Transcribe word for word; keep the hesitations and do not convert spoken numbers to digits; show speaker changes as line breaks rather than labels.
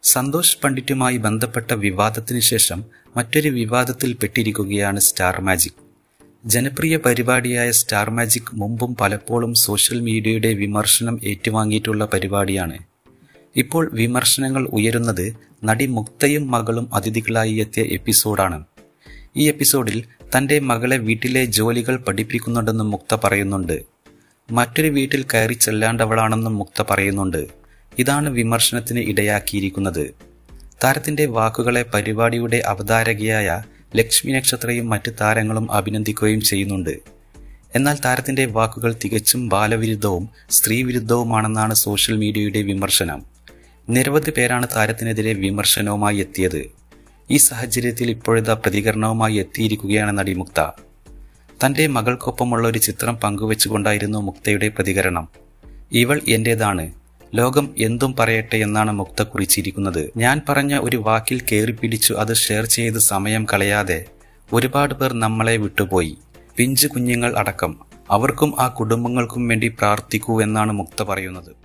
സന്തോഷ് പണ്ഡിറ്റുമായി ബന്ധപ്പെട്ട വിവാദത്തിന് ശേഷം മറ്റൊരു വിവാദത്തിൽ പെട്ടിരിക്കുകയാണ് സ്റ്റാർ മാജിക്. ജനപ്രിയ പരിപാടിയായ സ്റ്റാർ മാജിക് മുമ്പും പലപ്പോഴും സോഷ്യൽ മീഡിയയുടെ വിമർശനം ഏറ്റുവാങ്ങിയിട്ടുള്ള പരിപാടിയാണ്. ഇപ്പോൾ വിമർശനങ്ങൾ ഉയരുന്നത് നടി മുക്തയും മകളും അതിഥികളായി എത്തിയ എപ്പിസോഡാണ്. ഈ എപ്പിസോഡിൽ തന്റെ മകളെ വീട്ടിലെ ജോലികൾ പഠിപ്പിക്കുന്നുണ്ടെന്നും മുക്ത പറയുന്നുണ്ട്. മറ്റൊരു വീട്ടിൽ കയറി ചെല്ലാണ്ടവളാണെന്നും മുക്ത പറയുന്നുണ്ട്. ഇതാണ് വിമർശനത്തിന് ഇടയാക്കിയിരിക്കുന്നത്. താരത്തിന്റെ വാക്കുകളെ പരിപാടിയുടെ അവതാരകയായ ലക്ഷ്മി നക്ഷത്രയും മറ്റ് താരങ്ങളും അഭിനന്ദിക്കുകയും ചെയ്യുന്നുണ്ട്. എന്നാൽ താരത്തിന്റെ വാക്കുകൾ തികച്ചും ബാലവിരുദ്ധവും സ്ത്രീവിരുദ്ധവുമാണെന്നാണ് സോഷ്യൽ മീഡിയയുടെ വിമർശനം. നിരവധി പേരാണ് താരത്തിനെതിരെ വിമർശനവുമായി എത്തിയത്. ഈ സാഹചര്യത്തിൽ ഇപ്പോഴത്തെ പ്രതികരണവുമായി എത്തിയിരിക്കുകയാണ് നടി മുക്ത. തന്റെ മകൾക്കൊപ്പമുള്ള ഒരു ചിത്രം പങ്കുവെച്ചുകൊണ്ടായിരുന്നു മുക്തയുടെ പ്രതികരണം. ഇവൾ എന്റേതാണ്, ലോകം എന്തും പറയട്ടെ എന്നാണ് മുക്ത കുറിച്ചിരിക്കുന്നത്. ഞാൻ പറഞ്ഞ ഒരു വാക്കിൽ കയറിപ്പിടിച്ചു അത് ഷെയർ ചെയ്ത് സമയം കളയാതെ ഒരുപാട് പേർ നമ്മളെ വിട്ടുപോയി, പിഞ്ചു കുഞ്ഞുങ്ങൾ അടക്കം. അവർക്കും ആ കുടുംബങ്ങൾക്കും വേണ്ടി പ്രാർത്ഥിക്കൂ എന്നാണ് മുക്ത പറയുന്നത്.